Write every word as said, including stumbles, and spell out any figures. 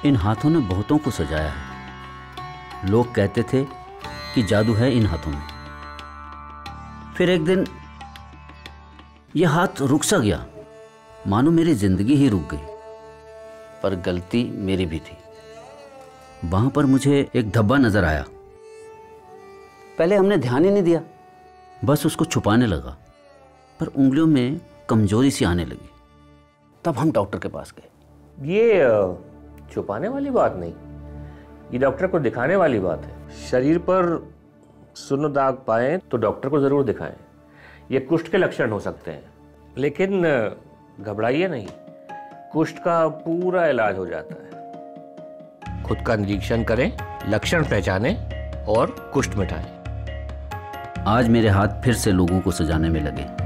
इन हाथों ने बहुतों को सजाया है। लोग कहते थे कि जादू है इन हाथों में। फिर एक दिन यह हाथ रुक सा गया, मानो मेरी जिंदगी ही रुक गई। पर गलती मेरी भी थी। वहां पर मुझे एक धब्बा नजर आया। पहले हमने ध्यान ही नहीं दिया, बस उसको छुपाने लगा, पर उंगलियों में कमजोरी सी आने लगी। तब हम डॉक्टर के पास गए। ये छुपाने वाली बात नहीं, ये डॉक्टर को दिखाने वाली बात है। शरीर पर सुन्न दाग पाए तो डॉक्टर को जरूर दिखाएं। ये कुष्ठ के लक्षण हो सकते हैं, लेकिन घबराइए नहीं, कुष्ठ का पूरा इलाज हो जाता है। खुद का निरीक्षण करें, लक्षण पहचानें और कुष्ठ मिटाएं। आज मेरे हाथ फिर से लोगों को सजाने में लगे।